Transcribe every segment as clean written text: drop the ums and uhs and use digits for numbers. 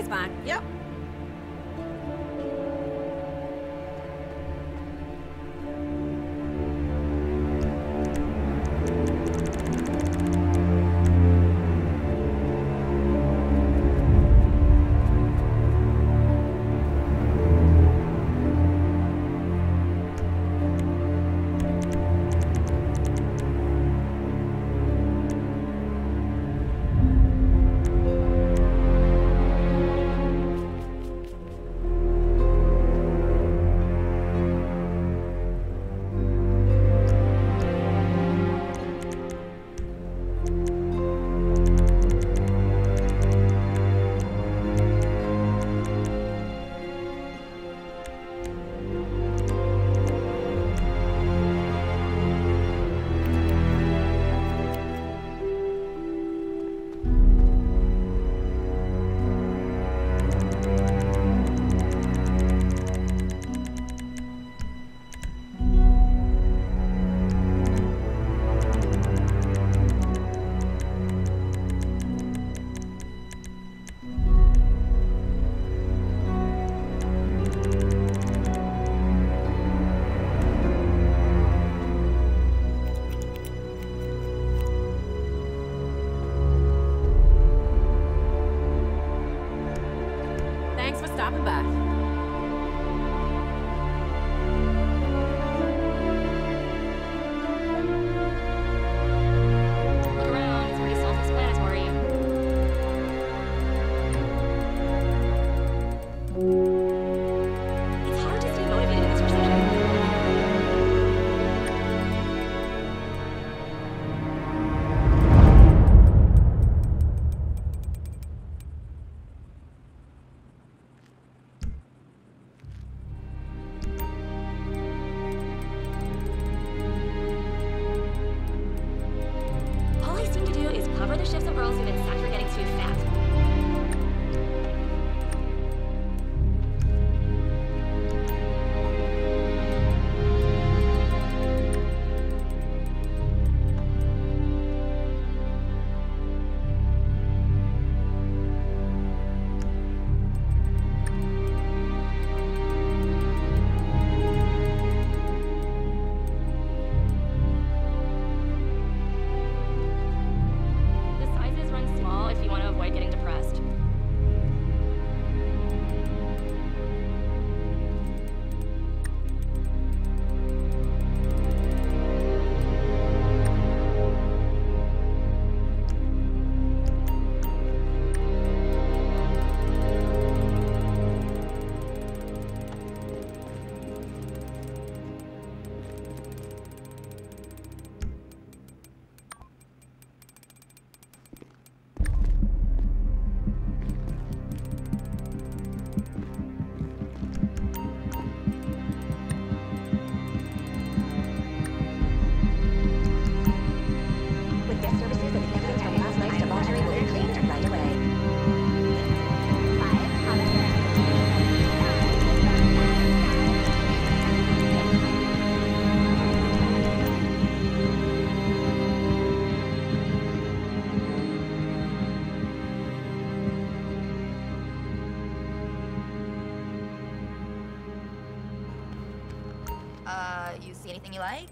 it's fine. Yep. Thanks for stopping by. Look around, it's pretty self-explanatory. It's hard to stay motivated in this recession. All I seem to do is cover the shifts of girls who've been sacked for getting too fat. The sizes run small if you want to avoid getting depressed. With guest services at the Evidence from last night's debauchery will be claimed right away. You see anything you like?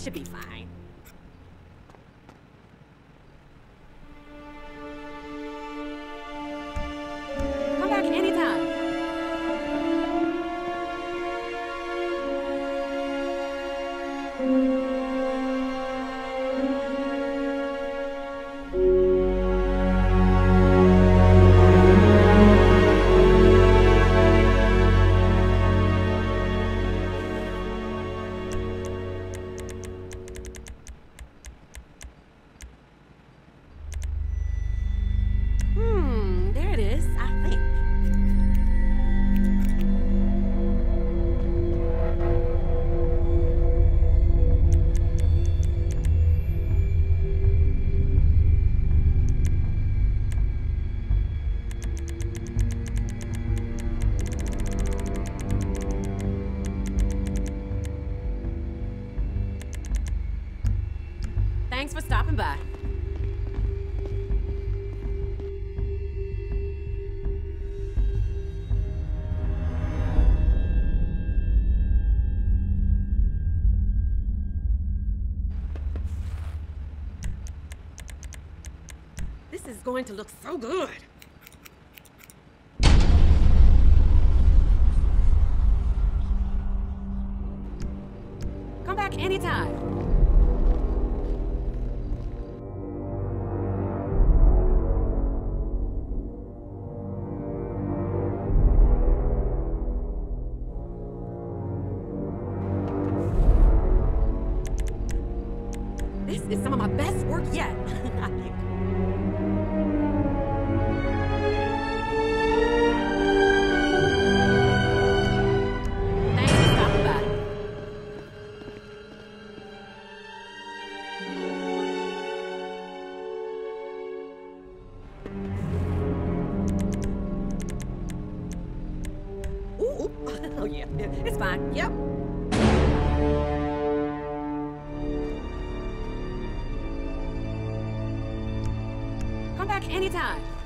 should be fine. Come back anytime. There it is, I think. Thanks for stopping by. This is going to look so good. Come back anytime. This is some of my best work yet, I think. Thanks for stopping by. Ooh, oh yeah, it's fine, yep. Come back anytime.